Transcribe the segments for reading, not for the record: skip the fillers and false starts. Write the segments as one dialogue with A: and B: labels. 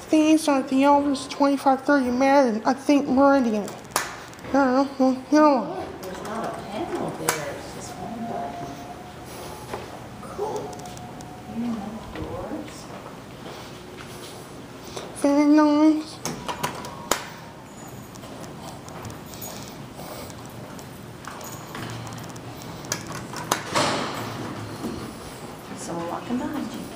A: These are the Elvis 2530 Madden, I think Meridian. I don't know.
B: Look, there's not a panel there. It's just one button. Cool. Here are doors.
A: Very nice.
B: Someone walking behind you.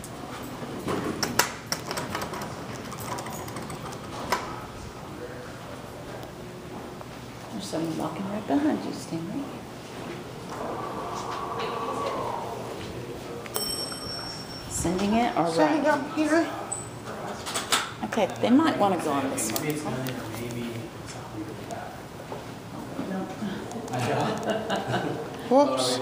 B: There's someone walking right behind you, Stanley. Sending it or
A: Set it
B: right?
A: up here.
B: Okay, they might want to go on this one.
A: Whoops.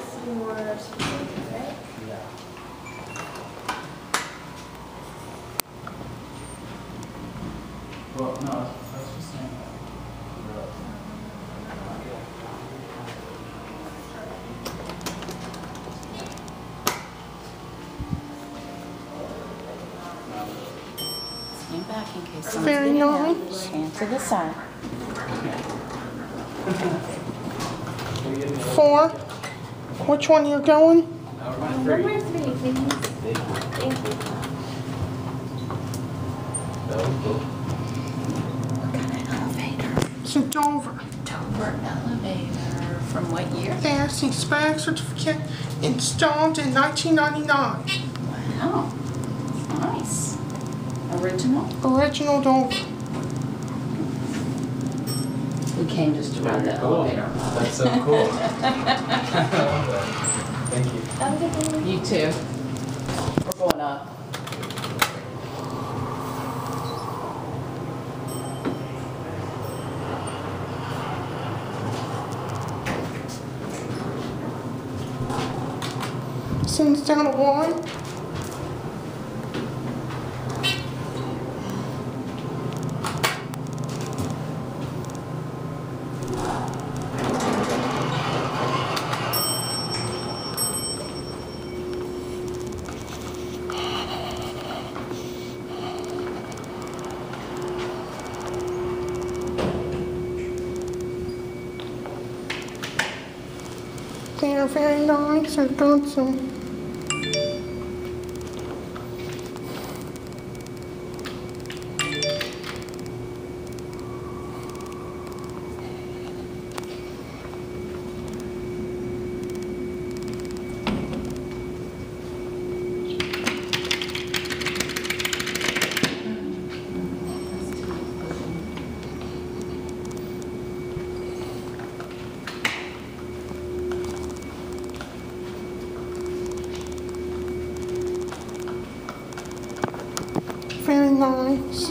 C: Well, no, I was just saying
B: Stand back in case someone's
A: Very
B: getting out.
A: nice.
B: Hand to the side.
A: 4. Which one you're going?
D: Number 3, please. Thank you.
B: What kind of elevator?
A: It's a Dover.
B: Dover elevator. From what year?
A: ASC Spec certificate installed in 1999.
B: Wow. Nice. Original?
A: Original Dover.
B: We came just to ride the elevator.
C: that's so cool. I love that. Thank you.
D: Have a good day.
B: You too. We're going up.
A: Sends down a 1. They are very nice. I've got some. Very nice.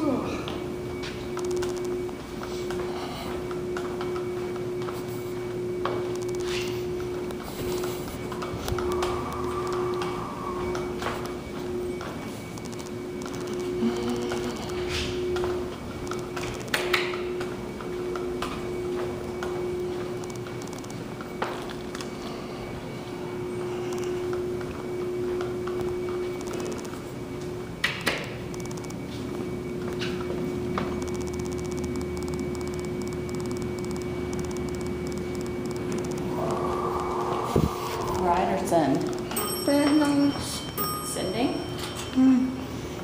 B: Ride or send?
A: Very nice.
B: Sending?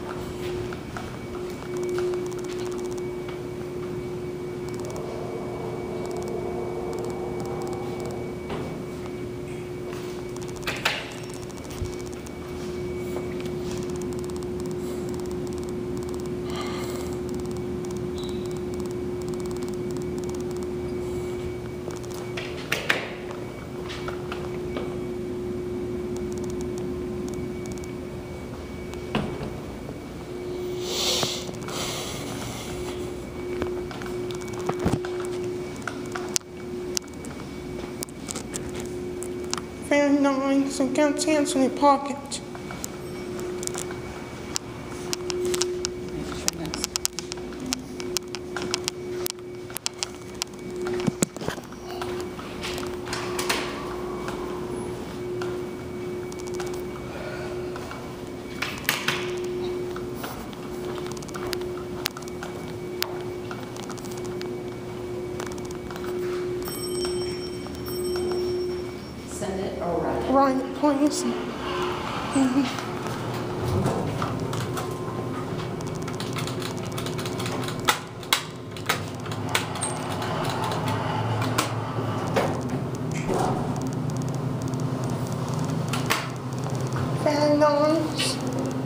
A: Very nice. I've got hands in your pocket.
B: Make sure that's
A: right place. Very nice.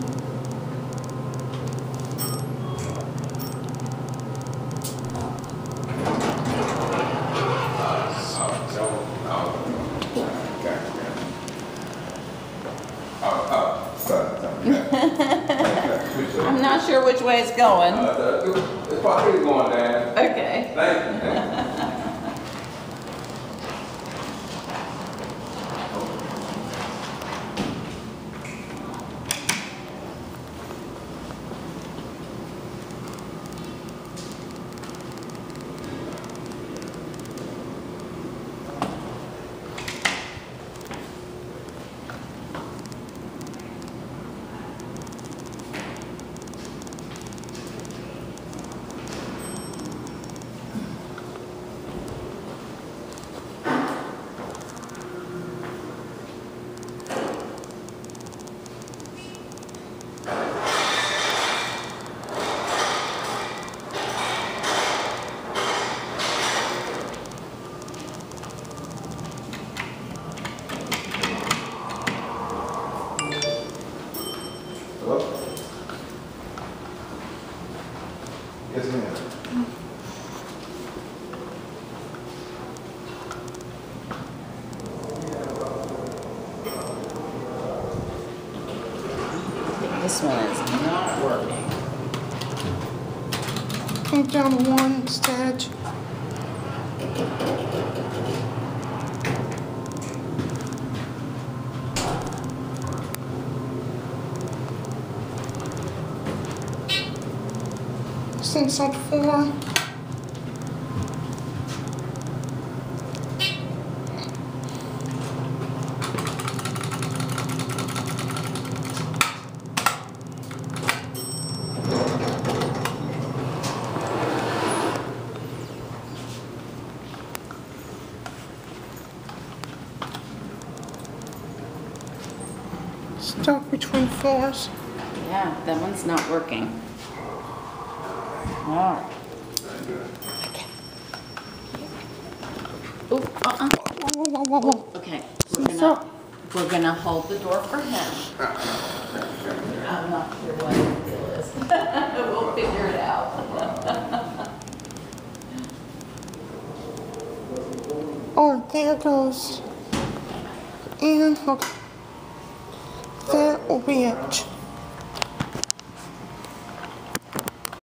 B: I'm not sure which way it's going.
C: It's probably going down.
B: Okay.
C: Thank you. Hello? Yes, ma'am.
B: This one is not working.
A: I'm down to one stage. This thing's on 4. Stuck between floors.
B: Yeah, that one's not working. All right. Okay. Oh,
A: Whoa, whoa, whoa, whoa.
B: Okay.
A: So-
B: We're gonna hold the door for him. I'm not sure what the deal is. We'll figure it out.
A: Oh, there it goes. And okay. That will be it.